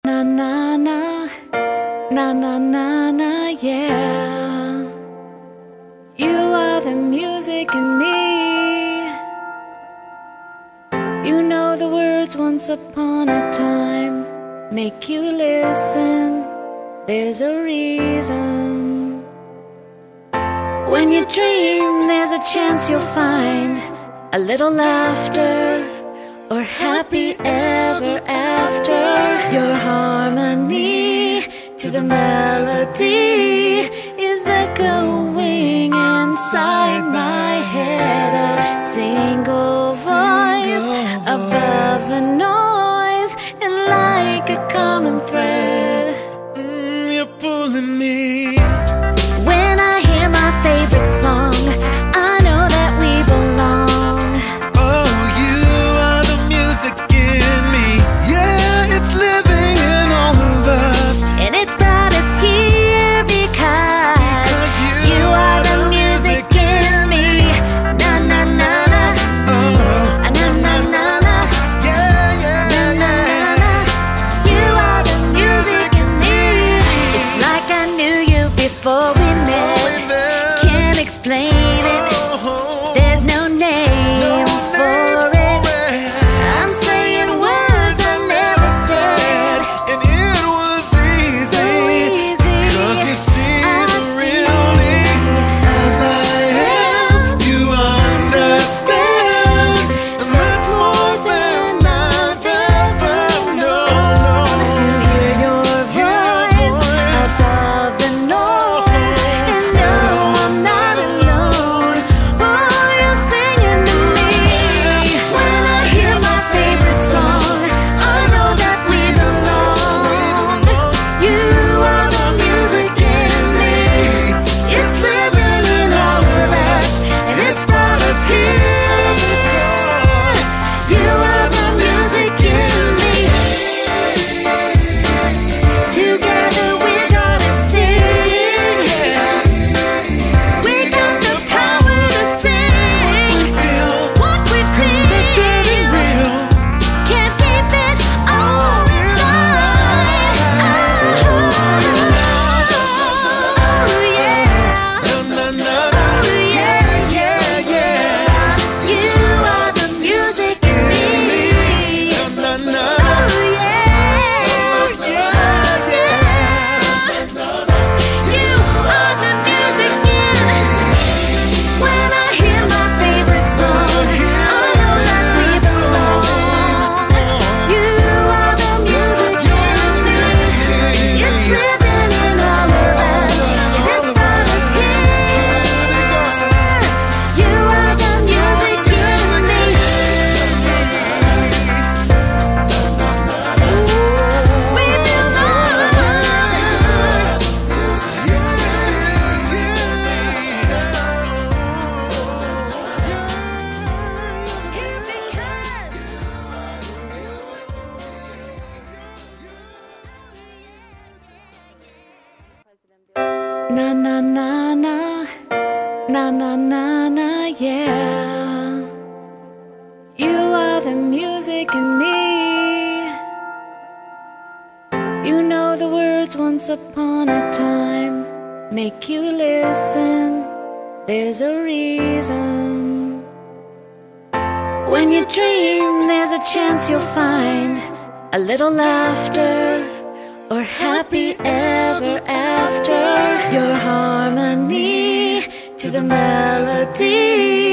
Na na na, na na na na, yeah. You are the music in me. You know the words once upon a time. Make you listen, there's a reason. When you dream, there's a chance you'll find a little laughter or happy ever after. Your harmony to the melody is echoing inside my head. A single voice above the noise, and like a common thread, you're pulling me. When I hear my favorite song, I know that we belong. Oh, you are the music in me. Yeah, it's living in all of us, And it's brought us here because you are the music in me. Na na na na, oh, na na na na, yeah, yeah, na na na na. You are the music in me. It's like I knew you before we met. Can't explain it. There's no name for it. I'm saying words I never said. And it was So easy, easy. 'cause you see I the see real me as I am. You understand, and that's more than I've ever known. To hear your voice above the noise, and know I'm not alone. Oh, you're singing to me. When I hear my favorite song, I know that we belong. You are the music in me. It's living in all of us, and it's brought us here. You are the music in me. Together we're gonna sing. We got the power to sing what we feel. Can't keep it all inside. Oh yeah. Na, na, na, yeah, yeah, yeah. You are the music in me. Na, na, Oh yeah. yeah, yeah. You are the music in. When I hear my favorite song, I know that we belong. You are the music in me. It's living in all of us, and it's brought us here. You are the music in me. We Na na na na, na na na na, yeah. You are the music in me. You know the words once upon a time. Make you listen, there's a reason. When you dream, there's a chance you'll find a little laughter or happy ever after. Your harmony to the melody